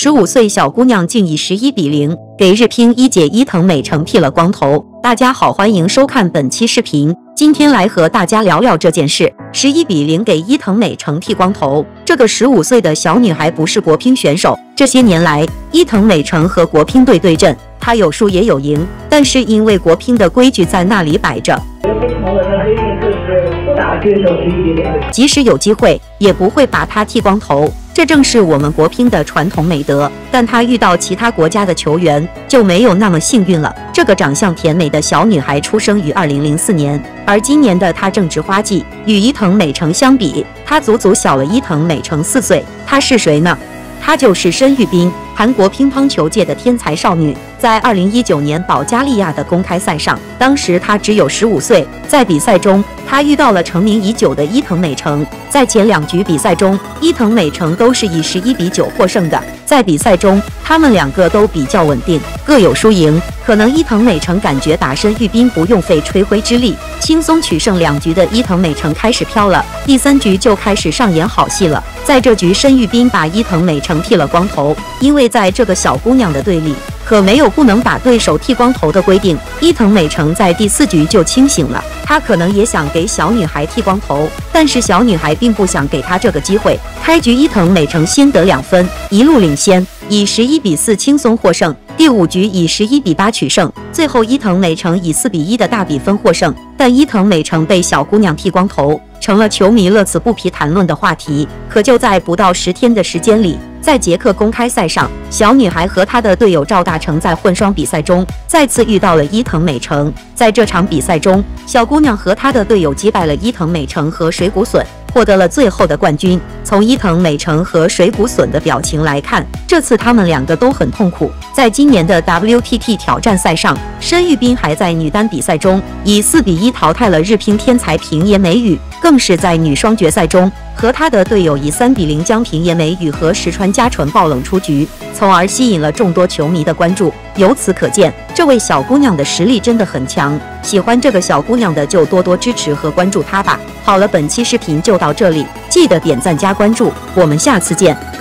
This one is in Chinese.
15岁小姑娘竟以11-0给日拼一姐伊藤美诚剃了光头。大家好，欢迎收看本期视频。今天来和大家聊聊这件事：11-0给伊藤美诚剃光头。这个15岁的小女孩不是国乒选手，这些年来，伊藤美诚和国乒队对阵，她有输也有赢，但是因为国乒的规矩在那里摆着。 即使有机会，也不会把他剃光头，这正是我们国乒的传统美德。但他遇到其他国家的球员就没有那么幸运了。这个长相甜美的小女孩出生于2004年，而今年的她正值花季。与伊藤美诚相比，她足足小了伊藤美诚4岁。她是谁呢？她就是申玉彬，韩国乒乓球界的天才少女。在2019年保加利亚的公开赛上，当时她只有15岁。在比赛中，她遇到了成名已久的伊藤美诚。在前2局比赛中，伊藤美诚都是以11-9获胜的。在比赛中，他们2个都比较稳定，各有输赢。可能伊藤美诚感觉打申玉彬不用费吹灰之力，轻松取胜2局的伊藤美诚开始飘了。第3局就开始上演好戏了。在这局，申玉彬把伊藤美诚剃了光头，因为在这个小姑娘的队里，可没有不能把对手剃光头的规定。伊藤美诚在第4局就清醒了，她可能也想给小女孩剃光头，但是小女孩并不想给她这个机会。开局伊藤美诚先得2分，一路领先，以11-4轻松获胜。第5局以11-8取胜，最后伊藤美诚以4-1的大比分获胜。但伊藤美诚被小姑娘剃光头，成了球迷乐此不疲谈论的话题。可就在不到10天的时间里，在捷克公开赛上，小女孩和她的队友赵大成在混双比赛中再次遇到了伊藤美诚。在这场比赛中，小姑娘和她的队友击败了伊藤美诚和水谷隼，获得了最后的冠军。从伊藤美诚和水谷隼的表情来看，这次他们2个都很痛苦。在今年的 WTT 挑战赛上，申玉彬还在女单比赛中以4-1淘汰了日乒天才平野美宇，更是在女双决赛中和她的队友以3-0将平野美宇和石川佳纯爆冷出局，从而吸引了众多球迷的关注。由此可见，这位小姑娘的实力真的很强。喜欢这个小姑娘的就多多支持和关注她吧。好了，本期视频就到这里，记得点赞加关注，我们下次见。